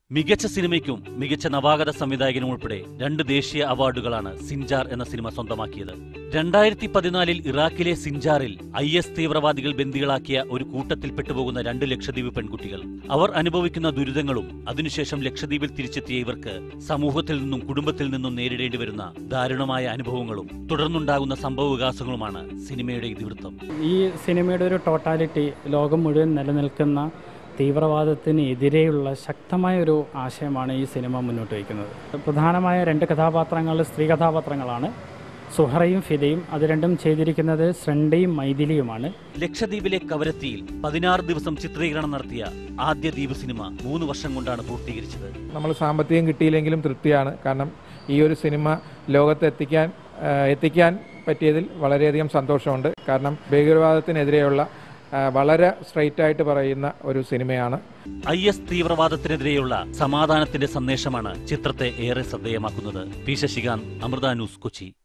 മികച്ച സിനിമയ്ക്കും മികച്ച നവാഗത സംവിധായകനും ഉൾപ്പെടെ 2 ദേശീയ അവാർഡുകളാണ് സിൻജാർ എന്ന സിനിമ സ്വന്തമാക്കിയത്. 2014 ഇറാഖിലെ സിൻജാറിൽ IS തീവ്രവാദികൾ ബന്ദികളാക്കിയ ഒരു കൂട്ടത്തിൽ പെട്ടുപോകുന്ന 2 ലക്ഷദ്വീപ് പെൺകുട്ടികൾ. അവർ അനുഭവിക്കുന്ന ദുരിതങ്ങളും അതിനുശേഷം ലക്ഷദ്വീപിൽ തിരിച്ചെത്തിയ ഇവർക്ക് സമൂഹത്തിൽ നിന്നും കുടുംബത്തിൽ നിന്നും നേരിടേണ്ടി വരുന്ന ദാരുണമായ അനുഭവങ്ങളും തുടർന്നുണ്ടാകുന്ന സംഭവവികാസങ്ങളുമാണ് സിനിമയുടെ ഇതിവൃത്തം. ഈ സിനിമയുടെ ഒരു ടോട്ടാലിറ്റി ലോകം മുഴുവൻ നിലനിൽക്കുന്ന തീവ്രവാദത്തിനെതിരെയുള്ള ശക്തമായൊരു ആശയമാണ് ഈ സിനിമ മുന്നോട്ട് വയ്ക്കുന്നത്. പ്രധാനമായ 2 കഥാപാത്രങ്ങൾ സ്ത്രീ കഥാപാത്രങ്ങളാണ്, സുഹറയും ഫിദയും. അത് രണ്ടും ചെയ്തിരിക്കുന്നത് ശ്രണ്ടയും മൈഥിലിയുമാണ്. ലക്ഷദ്വീപിലെ കവരത്തിയിൽ 16 ദിവസം ചിത്രീകരണം നടത്തിയ ആദ്യ ദ്വീപ് സിനിമ 3 വർഷം കൊണ്ടാണ് പൂർത്തീകരിച്ചത്. നമ്മൾ സാമ്പത്തികം കിട്ടിയില്ലെങ്കിലും തൃപ്തിയാണ്. കാരണം ഈ ഒരു സിനിമ ലോകത്ത് എത്തിക്കാൻ പറ്റിയതിൽ വളരെയധികം സന്തോഷമുണ്ട്. കാരണം ഭീകരവാദത്തിനെതിരെയുള്ള വളരെ സ്ട്രൈറ്റ് ആയിട്ട് പറയുന്ന ഒരു സിനിമയാണ്. IS തീവ്രവാദത്തിനെതിരെയുള്ള സമാധാനത്തിന്റെ സന്ദേശമാണ് ചിത്രത്തെ ഏറെ ശ്രദ്ധേയമാക്കുന്നത്. പി. ശശികാന്ത്, അമൃത ന്യൂസ്, കൊച്ചി.